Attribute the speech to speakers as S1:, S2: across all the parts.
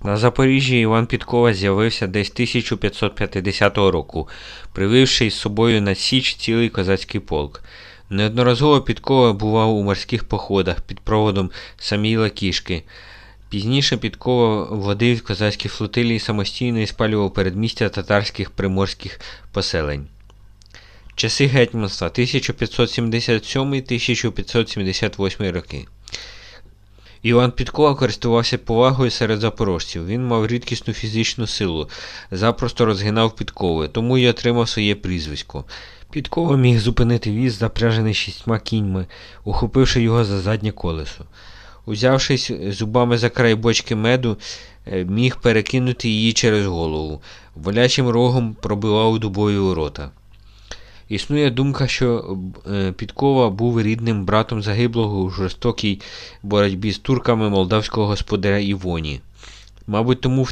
S1: На Запоріжжі Іван Підкова з'явився десь 1550 року, привівши із собою на Січ цілий козацький полк. Неодноразово Підкова бував у морських походах під проводом Саміїла Кішки. Пізніше Підкова водив козацькі флотилії самостійно і спалював передмістя татарських приморських поселень. Часи гетьманства 1577-1578 роки. Іван Підкова користувався повагою серед запорожців. Він мав рідкісну фізичну силу, запросто розгинав підкови, тому й отримав своє прізвисько. Підкова міг зупинити віз, запряжений 6 кіньми, ухопивши його за заднє колесо. Узявшись зубами за край бочки меду, міг перекинути її через голову. Волячим рогом пробивав дубою рота. Існує думка, що Підкова був рідним братом загиблого у жорстокій боротьбі з турками молдавського господаря Івоні. Мабуть, тому в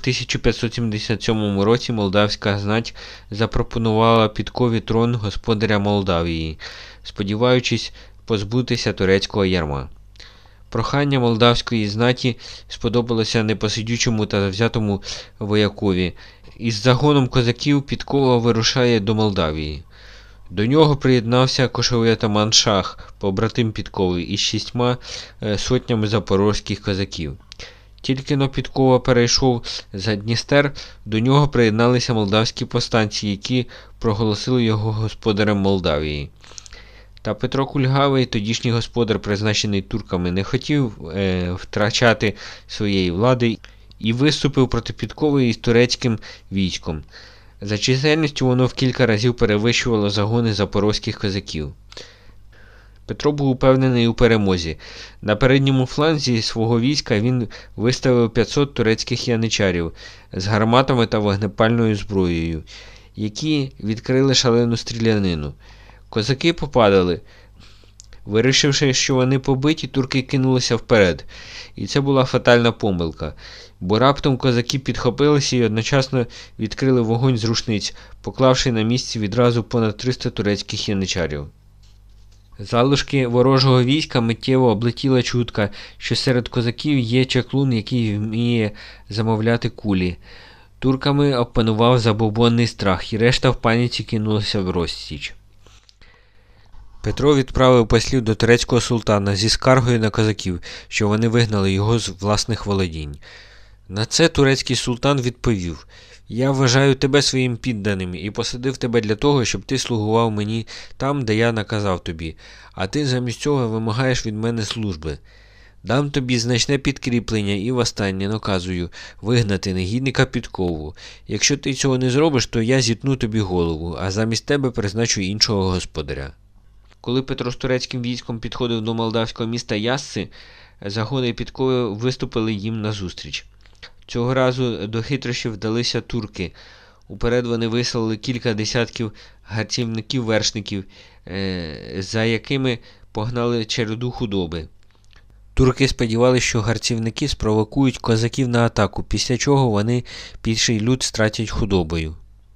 S1: 1577 році молдавська знать запропонувала Підкові трон господаря Молдавії, сподіваючись позбутися турецького ярма. Прохання молдавської знаті сподобалося непосидючому та завзятому воякові. Із загоном козаків Підкова вирушає до Молдавії. До нього приєднався кошовий атаман Шах, побратим Підкови, із 6 сотнями запорозьких козаків. Тільки-но Підкова перейшов за Дністер, до нього приєдналися молдавські повстанці, які проголосили його господарем Молдавії. Та Петро Кульгавий, тодішній господар, призначений турками, не хотів втрачати своєї влади і виступив проти Підкови із турецьким військом. За чисельністю воно в кілька разів перевищувало загони запорозьких козаків. Петро був упевнений у перемозі. На передньому фланзі свого війська він виставив 500 турецьких яничарів з гарматами та вогнепальною зброєю, які відкрили шалену стрілянину. Козаки попадали. Вирішивши, що вони побиті, турки кинулися вперед. І це була фатальна помилка, бо раптом козаки підхопилися і одночасно відкрили вогонь з рушниць, поклавши на місці відразу понад 300 турецьких яничарів. Залишки ворожого війська миттєво облетіла чутка, що серед козаків є чаклун, який вміє замовляти кулі. Турками опанував забобонний страх, і решта в паніці кинулася в розтіч. Петро відправив послів до турецького султана зі скаргою на козаків, що вони вигнали його з власних володінь. На це турецький султан відповів: «Я вважаю тебе своїм підданим і посадив тебе для того, щоб ти слугував мені там, де я наказав тобі, а ти замість цього вимагаєш від мене служби. Дам тобі значне підкріплення і востаннє наказую вигнати негідника Підкову. Якщо ти цього не зробиш, то я зітну тобі голову, а замість тебе призначу іншого господаря». Коли Петро з турецьким військом підходив до молдавського міста Ясси, загони Підкови виступили їм назустріч. Цього разу до хитрощів вдалися турки. Уперед вони вислали кілька десятків гарцівників-вершників, за якими погнали череду худоби. Турки сподівалися, що гарцівники спровокують козаків на атаку, після чого вони піший люд стратять худобою.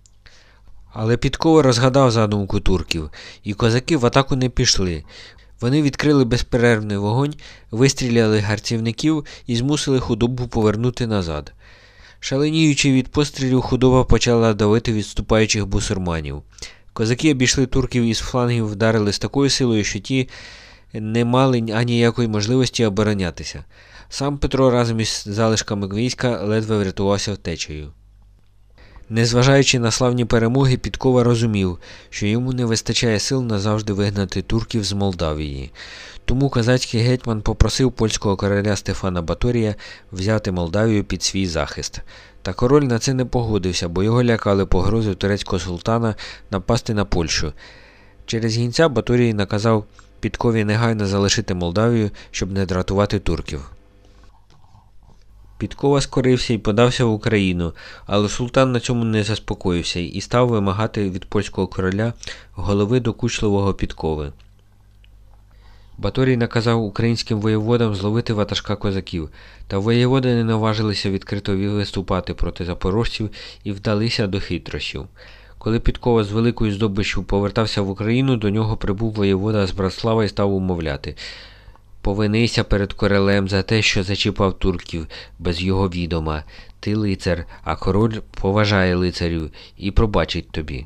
S1: Але Підкова розгадав задумку турків, і козаки в атаку не пішли. Вони відкрили безперервний вогонь, вистріляли гарцівників і змусили худобу повернути назад. Шаленіючи від пострілів, худоба почала давити відступаючих бусурманів. Козаки обійшли турків із флангів, вдарили з такою силою, що ті не мали аніякої можливості оборонятися. Сам Петро разом із залишками війська ледве врятувався втечею. Незважаючи на славні перемоги, Підкова розумів, що йому не вистачає сил назавжди вигнати турків з Молдавії. Тому козацький гетьман попросив польського короля Стефана Баторія взяти Молдавію під свій захист. Та король на це не погодився, бо його лякали погрози турецького султана напасти на Польщу. Через гінця Баторій наказав Підкові негайно залишити Молдавію, щоб не дратувати турків. Підкова скорився і подався в Україну, але султан на цьому не заспокоївся і став вимагати від польського короля голови докучливого Підкови. Баторій наказав українським воєводам зловити ватажка козаків, та воєводи не наважилися відкрито виступати проти запорожців і вдалися до хитрощів. Коли Підкова з великою здобиччю повертався в Україну, до нього прибув воєвода з Братслава і став умовляти: Повинися перед королем за те, що зачіпав турків без його відома. Ти лицар, а король поважає лицарів і пробачить тобі.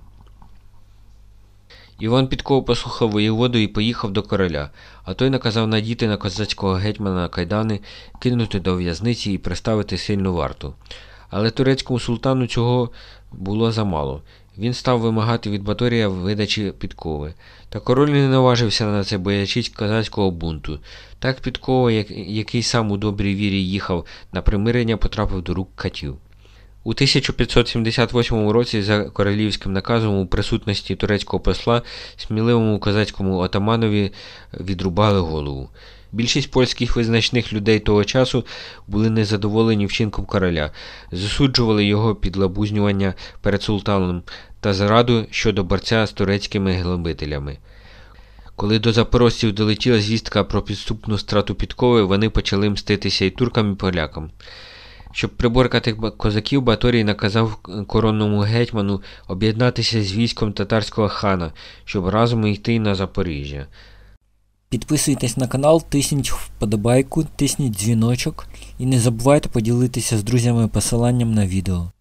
S1: Іван Підкова послухав воєводу і поїхав до короля, а той наказав надіти на козацького гетьмана кайдани, кинути до в'язниці і приставити сильну варту. Але турецькому султану цього було замало. Він став вимагати від Баторія видачі Підкови. Та король не наважився на це, боячись козацького бунту. Так Підкова, який сам у добрій вірі їхав на примирення, потрапив до рук катів. У 1578 році за королівським наказом у присутності турецького посла сміливому козацькому отаманові відрубали голову. Більшість польських визначних людей того часу були незадоволені вчинком короля, засуджували його підлабузнювання перед султаном та зраду щодо борця з турецькими гнобителями. Коли до запорожців долетіла звістка про підступну страту Підкови, вони почали мститися і туркам, і полякам. Щоб приборкати козаків, Баторій наказав коронному гетьману об'єднатися з військом татарського хана, щоб разом йти на Запоріжжя.
S2: Підписуйтесь на канал, тисніть вподобайку, тисніть дзвіночок і не забувайте поділитися з друзями посиланням на відео.